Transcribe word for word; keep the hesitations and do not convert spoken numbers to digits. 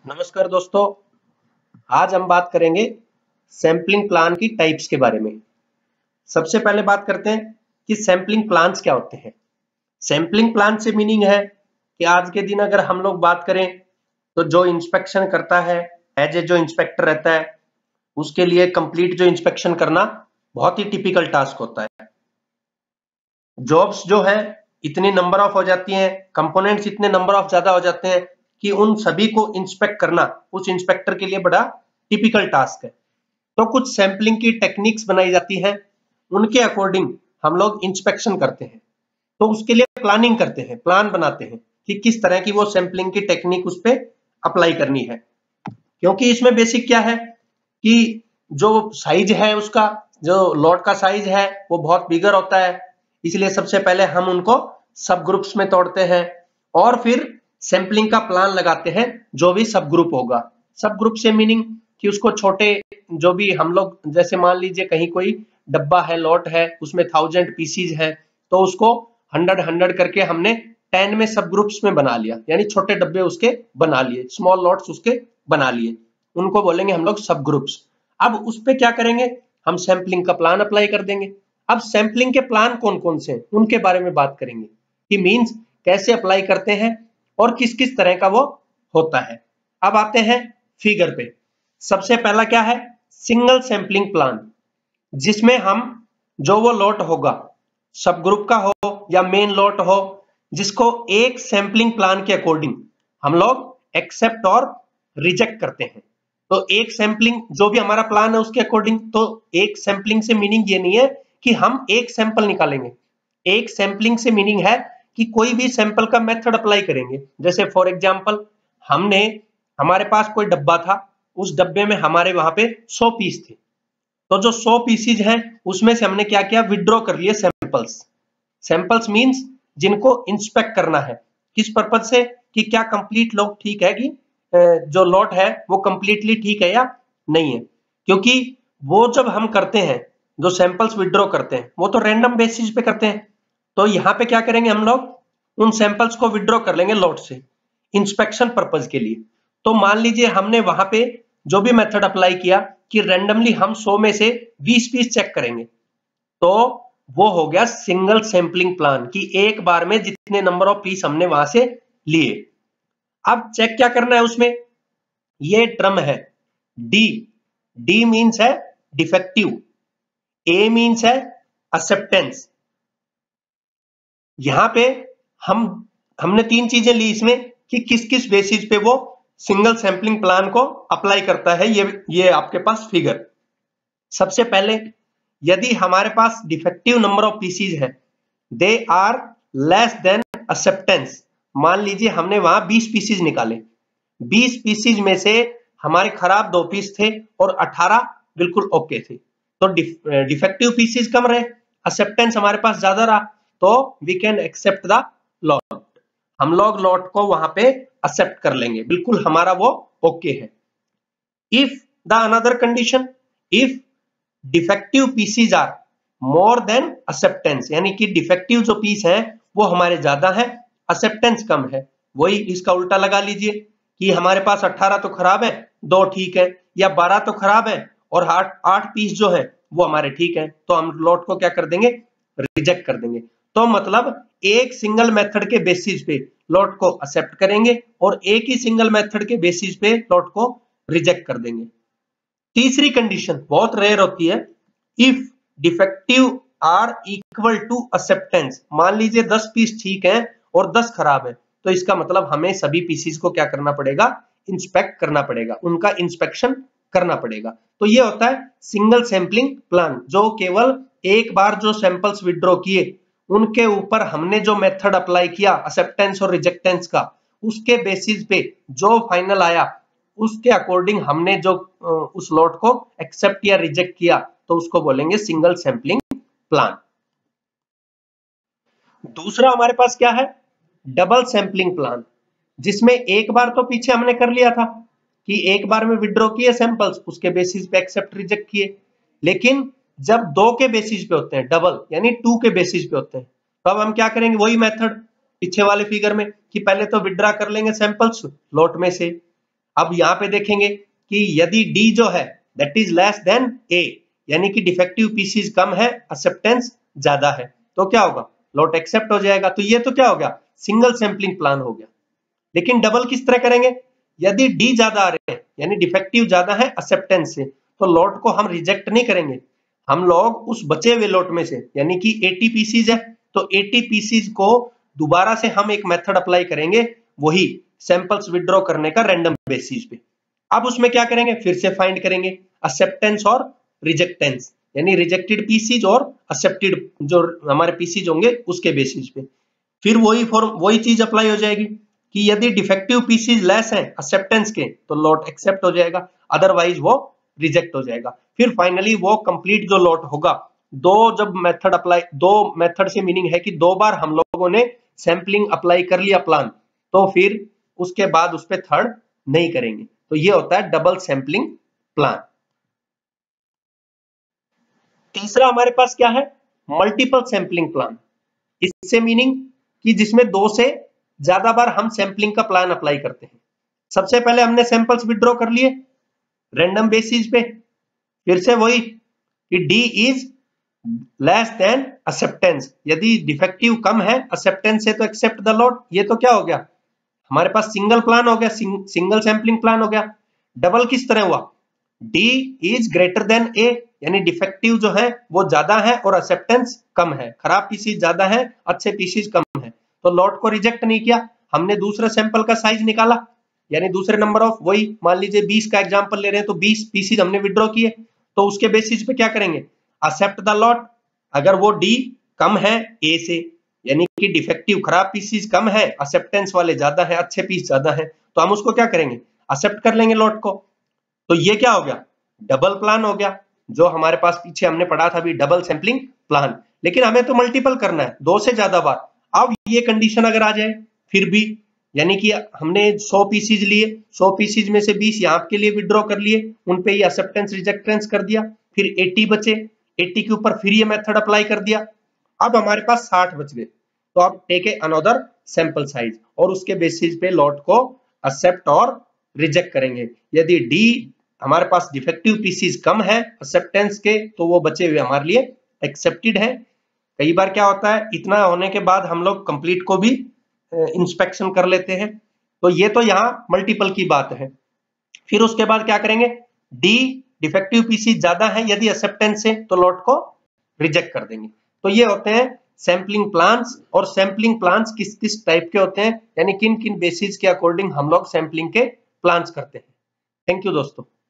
नमस्कार दोस्तों, आज हम बात करेंगे सैंपलिंग प्लान की टाइप्स के बारे में। सबसे पहले बात करते हैं कि सैंपलिंग प्लान्स क्या होते हैं। सैंपलिंग प्लान से मीनिंग है कि आज के दिन अगर हम लोग बात करें तो जो इंस्पेक्शन करता है, एज ए जो इंस्पेक्टर रहता है, उसके लिए कंप्लीट जो इंस्पेक्शन करना बहुत ही टिपिकल टास्क होता है। जॉब्स जो है इतनी नंबर ऑफ हो जाती हैं, कंपोनेंट्स इतने नंबर ऑफ ज्यादा हो जाते हैं कि उन सभी को इंस्पेक्ट करना उस इंस्पेक्टर के लिए बड़ा टिपिकल टास्क है। तो कुछ सैंपलिंग की टेक्निक्स बनाई जाती है, उनके अकॉर्डिंग हम लोग इंस्पेक्शन करते हैं। तो उसके लिए प्लानिंग करते हैं, प्लान बनाते हैं कि किस तरह की वो सैंपलिंग की टेक्निक उस पर अप्लाई करनी है। क्योंकि इसमें बेसिक क्या है कि जो साइज है, उसका जो लॉट का साइज है वो बहुत बिगर होता है, इसलिए सबसे पहले हम उनको सब ग्रुप्स में तोड़ते हैं और फिर सैंपलिंग का प्लान लगाते हैं जो भी सब ग्रुप होगा। सब ग्रुप से मीनिंग कि उसको छोटे जो भी हम लोग, जैसे मान लीजिए कहीं कोई डब्बा है, लॉट है, उसमें थाउजेंड पीसीज है, तो उसको हंड्रेड हंड्रेड करके हमने टेन में सब ग्रुप्स में बना लिया, यानी छोटे डब्बे उसके बना लिए, स्मॉल लॉट्स उसके बना लिए, उनको बोलेंगे हम लोग सब ग्रुप्स। अब उस पे क्या करेंगे, हम सैंपलिंग का प्लान अप्लाई कर देंगे। अब सैंपलिंग के प्लान कौन कौन से हैं उनके बारे में बात करेंगे कि मींस कैसे अप्लाई करते हैं और किस किस तरह का वो होता है। अब आते हैं फिगर पे। सबसे पहला क्या है, सिंगल सैंपलिंग प्लान, जिसमें हम जो वो लॉट होगा, सब ग्रुप का हो या मेन लॉट हो, जिसको एक सैंपलिंग प्लान के अकॉर्डिंग हम लोग एक्सेप्ट और रिजेक्ट करते हैं। तो एक सैंपलिंग जो भी हमारा प्लान है उसके अकॉर्डिंग, तो एक सैंपलिंग से मीनिंग ये नहीं है कि हम एक सैंपल निकालेंगे। एक सैंपलिंग से मीनिंग है कि कोई भी सैंपल का मेथड अप्लाई करेंगे। जैसे फॉर एग्जांपल, हमने हमारे पास कोई डब्बा था, उस डब्बे में हमारे वहां पे सौ पीस थे, तो जो सौ पीसीज हैं उसमें से हमने क्या किया, विड्रॉ कर लिए सैंपल्स। सैंपल्स मींस जिनको इंस्पेक्ट करना है, किस पर्पज से, कि क्या कंप्लीट लॉट ठीक है, कि जो लॉट है वो कंप्लीटली ठीक है या नहीं है। क्योंकि वो जब हम करते हैं, जो सैंपल्स विड्रॉ करते हैं, वो तो रैंडम बेसिस पे करते हैं। तो यहाँ पे क्या करेंगे, हम लोग उन सैंपल्स को विड्रॉ कर लेंगे लॉट से इंस्पेक्शन पर्पज के लिए। तो मान लीजिए हमने वहां पे जो भी मेथड अप्लाई किया कि रैंडमली हम सौ में से बीस पीस चेक करेंगे, तो वो हो गया सिंगल सैंपलिंग प्लान, कि एक बार में जितने नंबर ऑफ पीस हमने वहां से लिए। अब चेक क्या करना है उसमें, ये टर्म है डी। डी मींस है डिफेक्टिव, ए मींस है एक्सेप्टेंस। यहां पे हम हमने तीन चीजें ली इसमें कि किस किस बेसिस पे वो सिंगल सैंपलिंग प्लान को अप्लाई करता है। ये ये आपके पास फिगर। सबसे पहले, यदि हमारे पास डिफेक्टिव नंबर ऑफ पीसीज है, they are less than acceptance. मान लीजिए हमने वहां बीस पीसीज निकाले, बीस पीसीज में से हमारे खराब दो पीस थे और अठारह बिल्कुल ओके थे, तो डिफेक्टिव पीसीज कम रहे, एक्सेप्टेंस हमारे पास ज्यादा रहा, तो we can accept the lot. हम लोग लॉट को वहां पे एक्सेप्ट कर लेंगे, बिल्कुल हमारा वो ओके है। If the another condition, if defective pieces are more than acceptance, यानी कि डिफेक्टिव जो पीस है वो हमारे ज्यादा है, एक्सेप्टेंस कम है। वही इसका उल्टा लगा लीजिए कि हमारे पास अठारह तो खराब है, दो ठीक है, या बारह तो खराब है और आठ आठ पीस जो है वो हमारे ठीक है, तो हम लॉट को क्या कर देंगे, रिजेक्ट कर देंगे। तो मतलब एक सिंगल मेथड के बेसिस पे लॉट को एक्सेप्ट करेंगे और एक ही सिंगल मेथड के बेसिस पे लॉट को रिजेक्ट कर देंगे। तीसरी कंडीशन बहुत रेयर होती है, if defective are equal to acceptance. मान लीजिए दस पीस ठीक है और दस खराब है, तो इसका मतलब हमें सभी पीसीज को क्या करना पड़ेगा, इंस्पेक्ट करना पड़ेगा, उनका इंस्पेक्शन करना पड़ेगा। तो ये होता है सिंगल सैंपलिंग प्लान, जो केवल एक बार जो सैंपल्स विड्रॉ किए उनके ऊपर हमने जो मेथड अप्लाई किया एक्सेप्टेंस और रिजेक्टेंस का, उसके बेसिस पे जो फाइनल आया उसके अकॉर्डिंग हमने जो उस लॉट को एक्सेप्ट या रिजेक्ट किया, तो उसको बोलेंगे सिंगल सैंपलिंग प्लान। दूसरा हमारे पास क्या है, डबल सैंपलिंग प्लान, जिसमें एक बार तो पीछे हमने कर लिया था कि एक बार में विड्रॉ किए सैंपल्स, उसके बेसिस पे एक्सेप्ट रिजेक्ट किए। लेकिन जब दो के बेसिस पे होते हैं, डबल यानी टू के बेसिस पे होते हैं, तो अब हम क्या करेंगे, वही मेथड पीछे वाले फिगर में कि पहले तो विड्रॉ कर लेंगे सैंपल्स लॉट में से, अब यहाँ पे देखेंगे कि यदि डी जो है that is less than A, यानी कि डिफेक्टिव पीसीज कम है, एक्सेप्टेंस ज्यादा है, तो क्या होगा, लॉट एक्सेप्ट हो जाएगा। तो ये तो क्या हो गया, सिंगल सैंपलिंग प्लान हो गया। लेकिन डबल किस तरह करेंगे, यदि डी ज्यादा आ रहे हैं यानी डिफेक्टिव ज्यादा है एक्सेप्टेंस से, तो लॉट को हम रिजेक्ट नहीं करेंगे, हम लोग उस बचे हुए लॉट में से यानी कि अस्सी पीसीज है तो अस्सी पीसीज को दोबारा से हम एक मेथड अप्लाई करेंगे, वही सैंपल्स विड्रॉ करने का रैंडम बेसिस पे। अब उसमें क्या करेंगे, फिर से फाइंड करेंगे एक्सेप्टेंस और रिजेक्टेंस, यानी रिजेक्टेड पीसीज और एक्सेप्टेड जो हमारे पीसीज होंगे उसके बेसिस पे। फिर वही फॉर्म वही चीज अप्लाई हो जाएगी कि यदि डिफेक्टिव पीसीज लेस हैं एक्सेप्टेंस के तो लॉट एक्सेप्ट हो जाएगा, अदरवाइज वो रिजेक्ट हो जाएगा। फिर फाइनली वो कंप्लीट जो लॉट होगा, दो जब मेथड अप्लाई, दो मेथड से मीनिंग है कि दो बार हम लोगों ने सैंपलिंग अप्लाई कर लिया प्लान, तो फिर उसके बाद उस पर थर्ड नहीं करेंगे। तो ये होता है डबल सैंपलिंग प्लान। तीसरा हमारे पास क्या है, मल्टीपल सैंपलिंग प्लान। इससे मीनिंग कि जिसमें दो से ज्यादा बार हम सैंपलिंग का प्लान अप्लाई करते हैं। सबसे पहले हमने सैंपल्स विड्रॉ कर लिए रैंडम बेसिस पे, फिर से वही कि D is less than acceptance, यदि डिफेक्टिव कम है एक्सेप्टेंस से तो एक्सेप्ट द लॉट। ये तो क्या हो गया, हमारे पास सिंगल प्लान हो गया, सिंग, सिंगल सैंपलिंग प्लान हो गया। डबल किस तरह हुआ, D is greater than A, यानी डिफेक्टिव जो है वो ज्यादा है और एक्सेप्टेंस कम है, खराब पीसीज ज्यादा है, अच्छे पीसीज कम है, तो लॉट को रिजेक्ट नहीं किया, हमने दूसरे सैंपल का साइज निकाला, यानी दूसरे नंबर ऑफ, वही मान लीजिए बीस का एग्जांपल ले रहे हैं तो बीस पीसीज हमने विड्रॉ किए, तो उसके बेसिस पे क्या करेंगे, एक्सेप्ट द लॉट। अगर वो डी कम है ए से, यानी कि डिफेक्टिव खराब पीसीज कम है, एक्सेप्टेंस वाले ज्यादा है, अच्छे पीस ज्यादा है, तो हम उसको क्या करेंगे, एक्सेप्ट कर लेंगे लॉट को। तो ये क्या हो गया, डबल प्लान हो गया, जो हमारे पास पीछे हमने पढ़ा था भी डबल सैंपलिंग प्लान। लेकिन हमें तो मल्टीपल करना है, दो से ज्यादा बार। अब ये कंडीशन अगर आ जाए फिर भी, यानी कि हमने सौ पीसीज लिए, सौ पीसीज में से बीस यहाँ के लिए विड्रॉ कर लिए, उन पे ये एक्सेप्टेंस रिजेक्टेंस कर दिया, फिर अस्सी बचे, अस्सी के ऊपर फिर ये मेथड अप्लाई कर दिया, अब हमारे पास साठ बच गए। तो अब take a another sample size और उसके बेसिस पे लॉट को एक्सेप्ट और रिजेक्ट करेंगे। यदि डी हमारे पास डिफेक्टिव पीसीज कम है एक्सेप्टेंस के, तो वो बचे हुए हमारे लिए एक्सेप्टेड है। कई बार क्या होता है, इतना होने के बाद हम लोग कंप्लीट को भी इंस्पेक्शन कर लेते हैं। तो ये तो यहाँ मल्टीपल की बात है। फिर उसके बाद क्या करेंगे, डी डिफेक्टिव पीसी ज्यादा है यदि एक्सेप्टेंस से, तो लॉट को रिजेक्ट कर देंगे। तो ये होते हैं सैंपलिंग प्लान्स। और सैंपलिंग प्लान्स किस किस टाइप के होते हैं, यानी किन किन बेसिस के अकॉर्डिंग हम लोग सैंपलिंग के प्लान्स करते हैं। थैंक यू दोस्तों।